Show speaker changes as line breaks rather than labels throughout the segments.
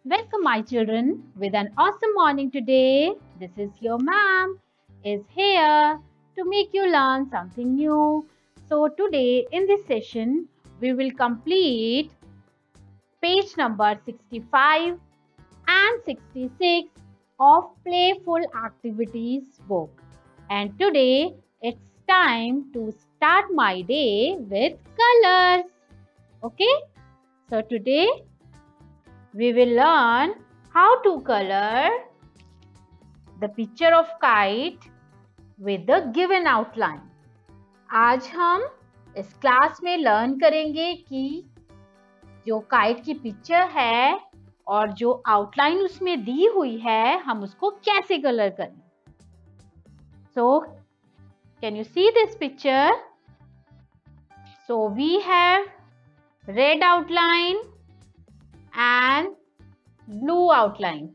Welcome my children with an awesome morning today. This is your ma'am is here to make you learn something new. So today in this session we will complete page number 65 and 66 of Playful Activities book. And today it's time to start my day with colors. Okay? So today we will learn how to color the picture of kite with the given outline. आज हम इस class में learn करेंगे कि जो kite की picture है और जो आउटलाइन उसमें दी हुई है हम उसको कैसे कलर करें. So can you see this picture? So we have red outline and blue outline.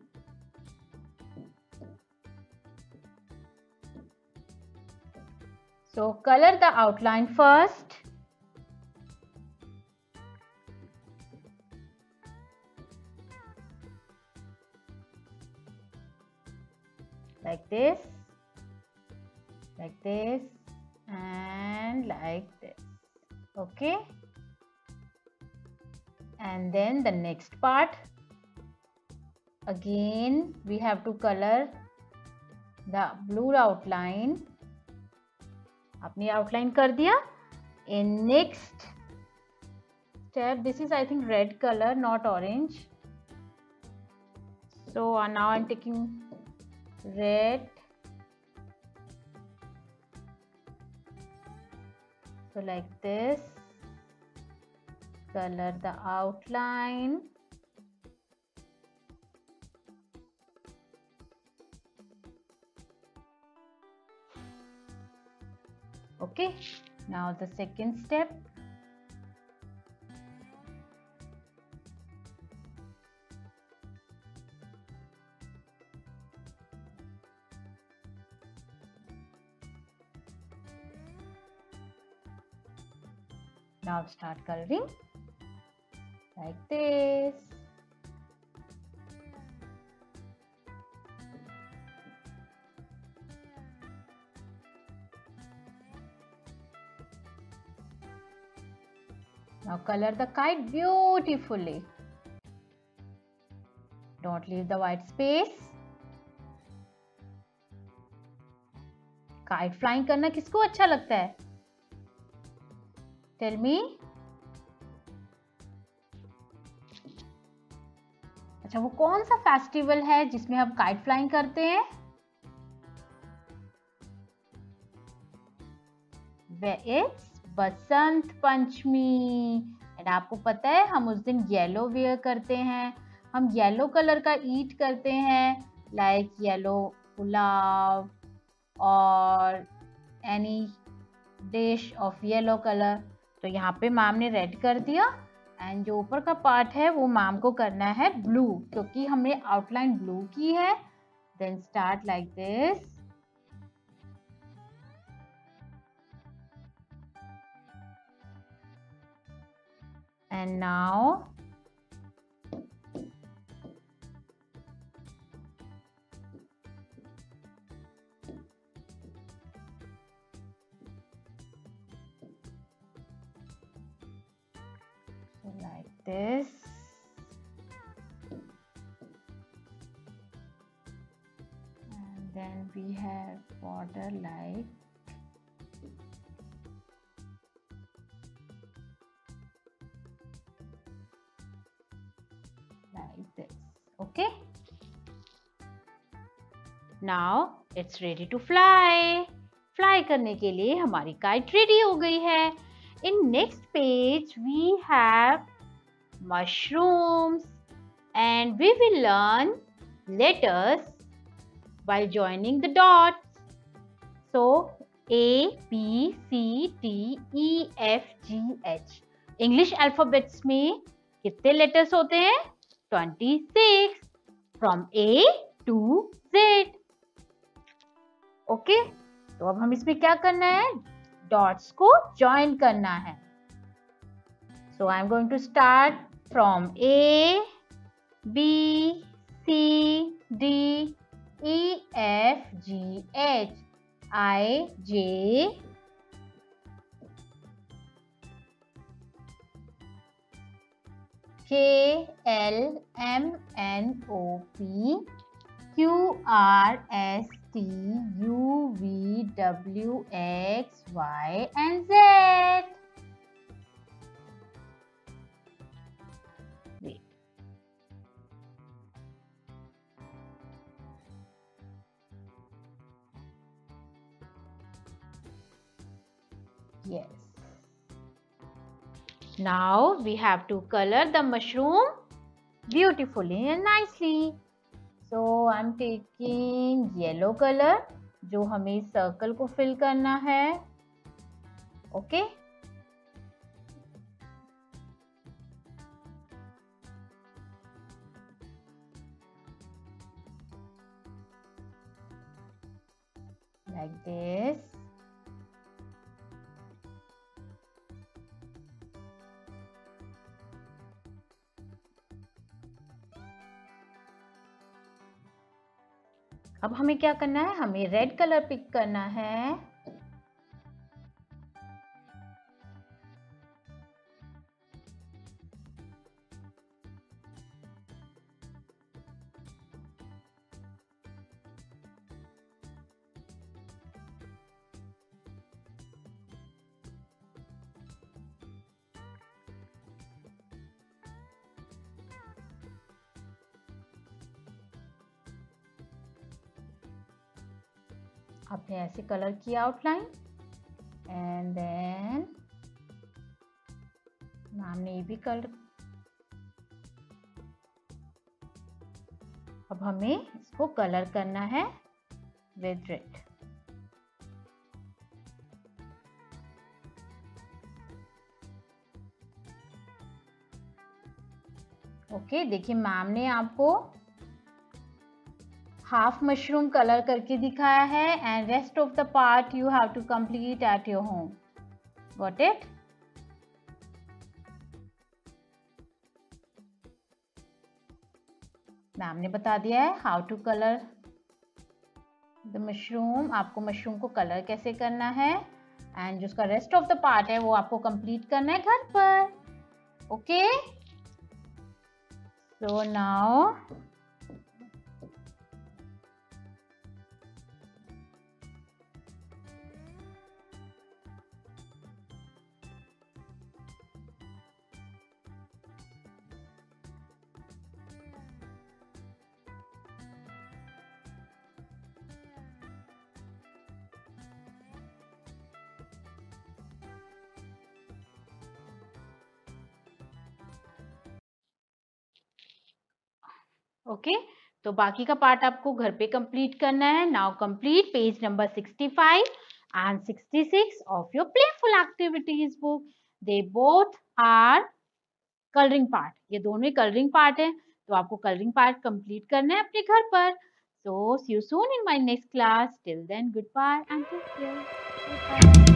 So color the outline first. Like this, and like this. Okay. And then the next part. Again, we have to color the blue outline. आपने outline कर दिया. In next step, this is I think red color, not orange. So now I'm taking red. So like this, color the outline. Okay, now the second step. Now start coloring like this. Now color the kite beautifully. Don't leave the white space. Kite flying करना किसको अच्छा लगता है? Tell me. अच्छा वो कौन सा festival है जिसमें हम काइट फ्लाइंग करते हैं? It's बसंत पंचमी. एंड आपको पता है हम उस दिन येलो वेयर करते हैं. हम येलो कलर का ईट करते हैं लाइक येलो पुलाव और any dish of yellow colour. तो यहाँ पे मैम ने रेड कर दिया एंड जो ऊपर का पार्ट है वो मैम को करना है ब्लू क्योंकि हमने आउटलाइन ब्लू की है. Then start like this. And now so like this. And then we have border like this. Okay. Now it's ready to fly. Fly करने के लिए हमारी kite ready हो गई है. In next page we have mushrooms and we will learn letters while joining the dots. So A, B, C, D, E, F, G, H. English alphabets में कितने letters होते हैं? 26 from A to Z. Okay, तो अब हम इसमें क्या करना है? डॉट्स को ज्वाइन करना है. So I am going to start from A, B, C, D, E, F, G, H, I, J, K, L, M, N, O, P, Q, R, S, T, U, V, W, X, Y, and Z. Wait. Yes. Now we have to color the mushroom beautifully and nicely. So I'm taking yellow color जो हमें circle को fill करना है. Okay. Like this. अब हमें क्या करना है? हमें रेड कलर पिक करना है. आपने ऐसे कलर किया आउटलाइन एंड देन मैम ने ये भी कलर. अब हमें इसको कलर करना है विद रेड. ओके, देखिए मैम ने आपको हाफ मशरूम कलर करके दिखाया है and rest of the part you have to complete at your home. Got it? Ma'am ने बता दिया है how to colour the mushroom. आपको मशरूम को कलर कैसे करना है एंड जो उसका रेस्ट ऑफ द पार्ट है वो आपको कंप्लीट करना है घर पर. ओके, सो नाउ ओके, तो बाकी का पार्ट आपको घर पे कंप्लीट करना है. Now complete page number 65 and 66 of your playful activities book. They both are colouring part. ये दोनों ही कलरिंग पार्ट है, तो आपको कलरिंग पार्ट कंप्लीट करना है अपने घर पर. So see you soon in my next class. Till then, goodbye and take care. Bye-bye.